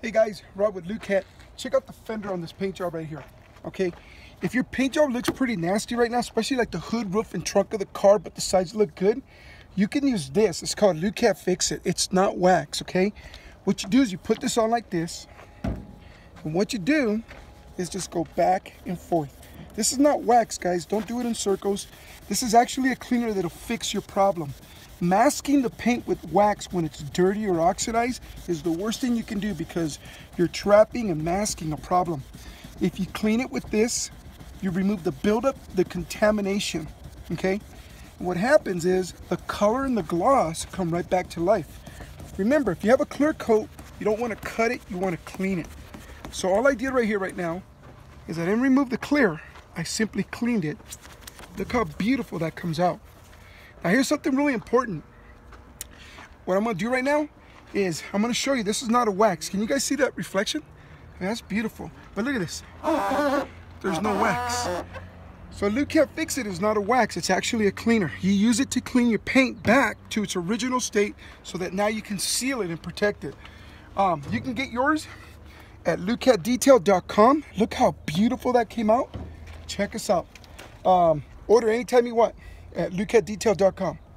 Hey guys, Rob with Lukat. Check out the fender on this paint job right here. Okay, if your paint job looks pretty nasty right now, especially like the hood, roof, and trunk of the car, but the sides look good, you can use this. It's called Lukat Fix It. It's not wax, okay? What you do is you put this on like this, and what you do is just go back and forth. This is not wax, guys. Don't do it in circles. This is actually a cleaner that'll fix your problem. Masking the paint with wax when it's dirty or oxidized is the worst thing you can do because you're trapping and masking a problem. If you clean it with this, you remove the buildup, the contamination, okay? And what happens is the color and the gloss come right back to life. Remember, if you have a clear coat, you don't want to cut it, you want to clean it. So all I did right here, right now, is I didn't remove the clear, I simply cleaned it. Look how beautiful that comes out. Now here's something really important. What I'm gonna do right now is I'm gonna show you, this is not a wax. Can you guys see that reflection? That's beautiful. But look at this. There's no wax. So Lukat Fix It is not a wax, it's actually a cleaner. You use it to clean your paint back to its original state so that now you can seal it and protect it. You can get yours at lukatdetail.com. Look how beautiful that came out. Check us out. Order anytime you want at lukatdetail.com.